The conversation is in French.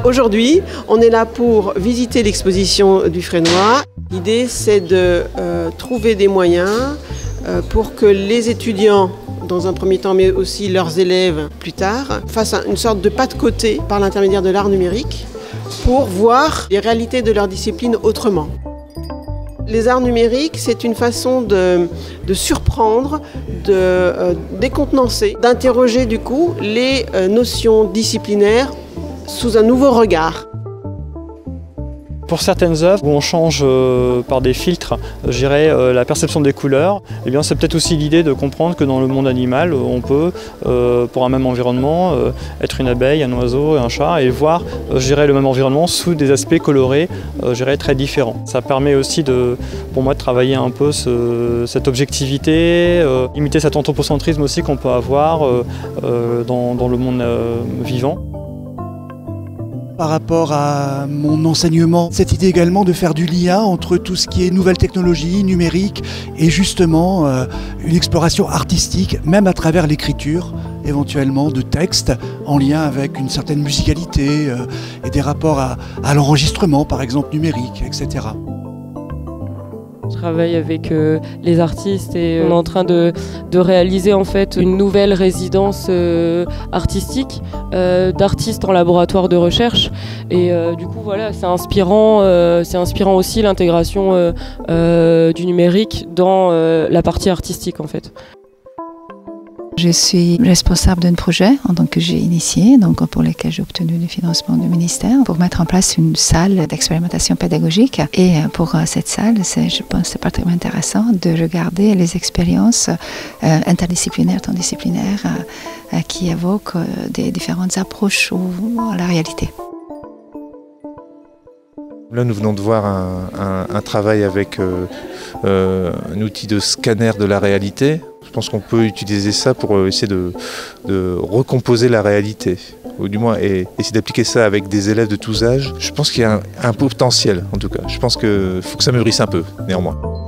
Aujourd'hui, on est là pour visiter l'exposition du Fresnoy. L'idée, c'est de trouver des moyens pour que les étudiants, dans un premier temps, mais aussi leurs élèves plus tard, fassent une sorte de pas de côté par l'intermédiaire de l'art numérique pour voir les réalités de leur discipline autrement. Les arts numériques, c'est une façon de surprendre, de décontenancer, d'interroger du coup les notions disciplinaires sous un nouveau regard. Pour certaines œuvres où on change par des filtres, je dirais, la perception des couleurs, eh bien, c'est peut-être aussi l'idée de comprendre que dans le monde animal, on peut, pour un même environnement, être une abeille, un oiseau et un chat, et voir, je dirais, le même environnement sous des aspects colorés, je dirais, très différents. Ça permet aussi, pour moi, de travailler un peu cette objectivité, imiter cet anthropocentrisme aussi qu'on peut avoir dans le monde vivant. Par rapport à mon enseignement, cette idée également de faire du lien entre tout ce qui est nouvelles technologies, numérique et justement une exploration artistique, même à travers l'écriture, éventuellement de textes en lien avec une certaine musicalité et des rapports à l'enregistrement, par exemple numérique, etc. Je travaille avec les artistes et on est en train de réaliser en fait une nouvelle résidence artistique d'artistes en laboratoire de recherche et du coup voilà, c'est inspirant aussi l'intégration du numérique dans la partie artistique en fait. Je suis responsable d'un projet que j'ai initié, pour lequel j'ai obtenu du financement du ministère, pour mettre en place une salle d'expérimentation pédagogique. Et pour cette salle, je pense que c'est particulièrement intéressant de regarder les expériences interdisciplinaires, transdisciplinaires, qui évoquent des différentes approches à la réalité. Là, nous venons de voir un travail avec un outil de scanner de la réalité. Je pense qu'on peut utiliser ça pour essayer de recomposer la réalité, ou du moins essayer d'appliquer ça avec des élèves de tous âges. Je pense qu'il y a un potentiel, en tout cas. Je pense qu'il faut que ça mûrisse un peu, néanmoins.